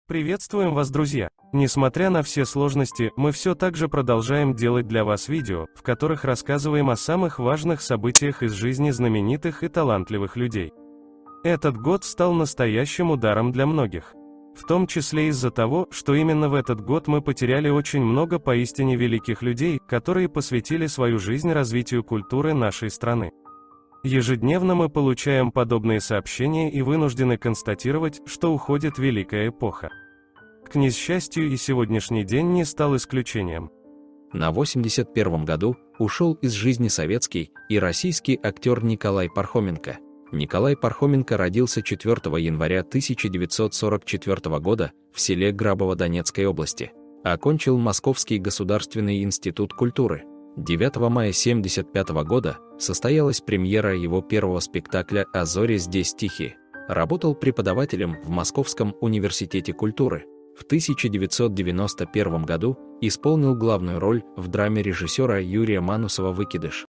Приветствуем вас, друзья! Несмотря на все сложности, мы все так же продолжаем делать для вас видео, в которых рассказываем о самых важных событиях из жизни знаменитых и талантливых людей. Этот год стал настоящим ударом для многих. В том числе из-за того, что именно в этот год мы потеряли очень много поистине великих людей, которые посвятили свою жизнь развитию культуры нашей страны. Ежедневно мы получаем подобные сообщения и вынуждены констатировать, что уходит великая эпоха. К несчастью, и сегодняшний день не стал исключением. На 81-м году ушел из жизни советский и российский актер Николай Пархоменко. Николай Пархоменко родился 4 января 1944 года в селе Грабово Донецкой области. Окончил Московский государственный институт культуры. 9 мая 1975 года состоялась премьера его первого спектакля «А зори здесь тихие». Работал преподавателем в Московском университете культуры. В 1991 году исполнил главную роль в драме режиссера Юрия Манусова «Выкидыш».